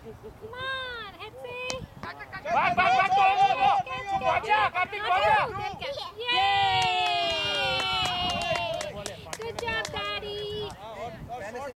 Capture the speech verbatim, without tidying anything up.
Come on, Hetzi. Back, back, back, go, go, go. Go aja, Kartik, go aja.